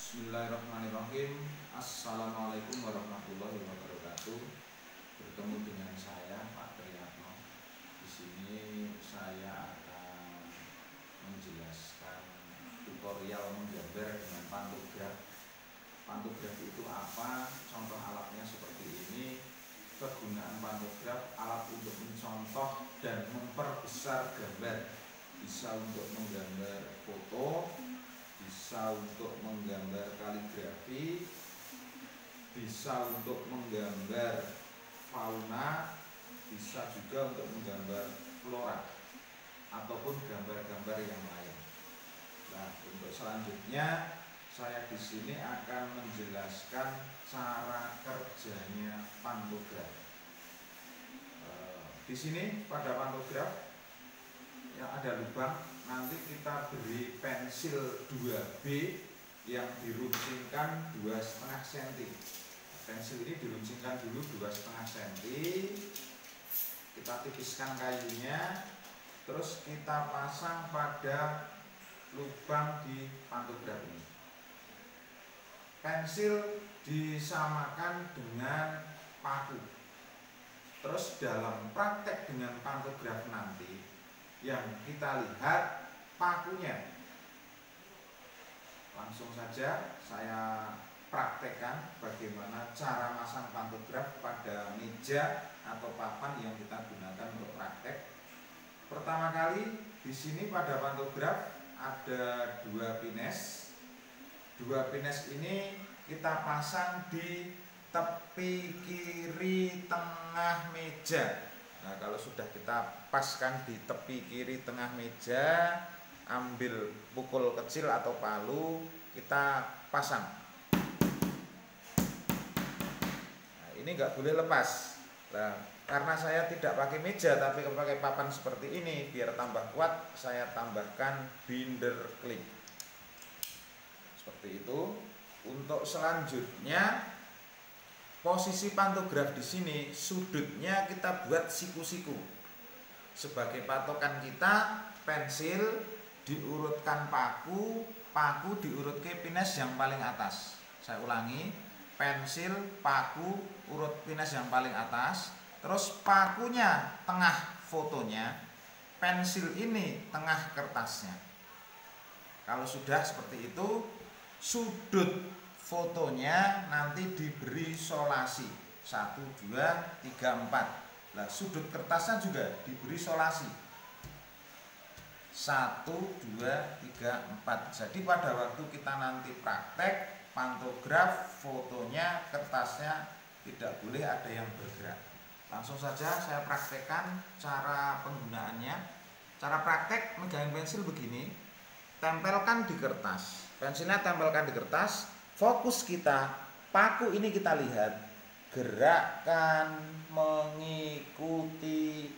Bismillahirrahmanirrahim. Assalamualaikum warahmatullahi wabarakatuh. Bertemu dengan saya Pak Triyatno. Di sini saya akan menjelaskan tutorial menggambar dengan pantograf. Pantograf itu apa? Contoh alatnya seperti ini. Kegunaan pantograf, alat untuk mencontoh dan memperbesar gambar. Bisa untuk menggambar foto, bisa untuk menggambar kaligrafi, bisa untuk menggambar fauna, bisa juga untuk menggambar flora ataupun gambar-gambar yang lain. Nah, untuk selanjutnya saya di sini akan menjelaskan cara kerjanya pantograf. Di sini pada pantograf ya ada lubang, nanti kita beri pensil 2B yang diruncingkan 2,5 cm. Pensil ini diruncingkan dulu 2,5 cm. Kita tipiskan kayunya, terus kita pasang pada lubang di pantograf ini. Pensil disamakan dengan paku. Terus dalam praktek dengan pantograf nanti yang kita lihat pakunya. Langsung saja saya praktekkan bagaimana cara masang pantograf pada meja atau papan yang kita gunakan untuk praktek. Pertama kali di sini pada pantograf ada 2 pines. 2 pines ini kita pasang di tepi kiri tengah meja. Nah, kalau sudah kita paskan di tepi kiri tengah meja, ambil pukul kecil atau palu, kita pasang. Nah, ini nggak boleh lepas. Nah, karena saya tidak pakai meja tapi pakai papan seperti ini, biar tambah kuat, saya tambahkan binder klip. Seperti itu. Untuk selanjutnya, posisi pantograf di sini sudutnya kita buat siku-siku. Sebagai patokan kita, pensil diurutkan paku, paku diurut ke pines yang paling atas. Saya ulangi, pensil, paku, urut pines yang paling atas. Terus pakunya tengah fotonya, pensil ini tengah kertasnya. Kalau sudah seperti itu, sudut fotonya nanti diberi solasi 1, 2, 3, 4. Nah, sudut kertasnya juga diberi solasi 1, 2, 3, 4. Jadi pada waktu kita nanti praktek pantograf, fotonya, kertasnya tidak boleh ada yang bergerak. Langsung saja saya praktekkan cara penggunaannya. Cara praktek megang pensil begini, tempelkan di kertas. Pensilnya tempelkan di kertas. Fokus kita, paku ini kita lihat, gerakan mengikuti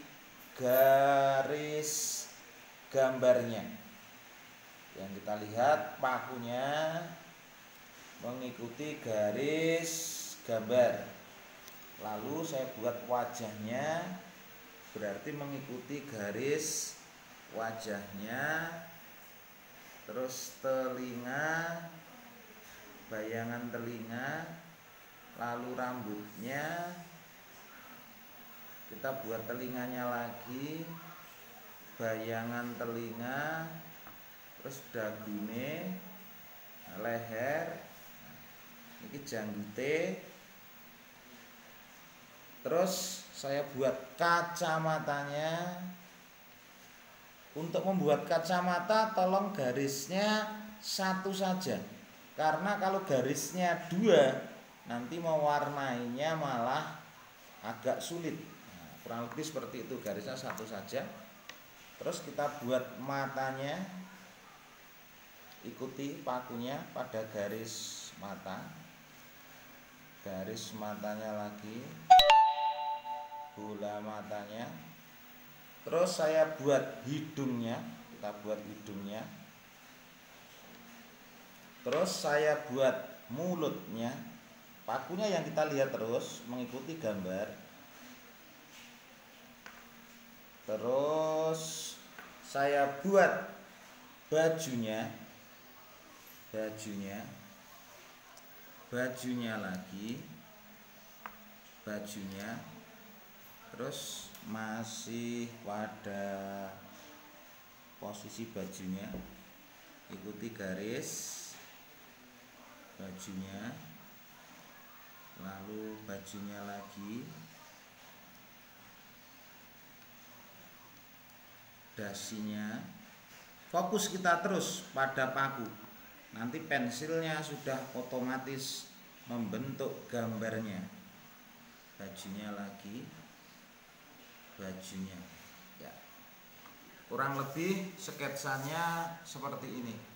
garis gambarnya. Yang kita lihat pakunya mengikuti garis gambar. Lalu saya buat wajahnya, berarti mengikuti garis wajahnya. Terus telinga, bayangan telinga, lalu rambutnya, kita buat telinganya lagi, bayangan telinga, terus dagune, leher, ini janggute. Terus saya buat kacamatanya. Untuk membuat kacamata tolong garisnya 1 saja. Karena kalau garisnya 2, nanti mewarnainya malah agak sulit. Nah, kurang lebih seperti itu, garisnya 1 saja. Terus kita buat matanya, ikuti pakunya pada garis mata. Garis matanya lagi, bola matanya. Terus saya buat hidungnya, kita buat hidungnya. Terus saya buat mulutnya. Pakunya yang kita lihat terus mengikuti gambar. Terus saya buat bajunya. bajunya lagi, bajunya, terus masih pada posisi bajunya, ikuti garis bajunya, lalu bajunya lagi, dasinya. Fokus kita terus pada paku. Nanti pensilnya sudah otomatis membentuk gambarnya. Bajunya lagi, bajunya. Ya. Kurang lebih sketsanya seperti ini.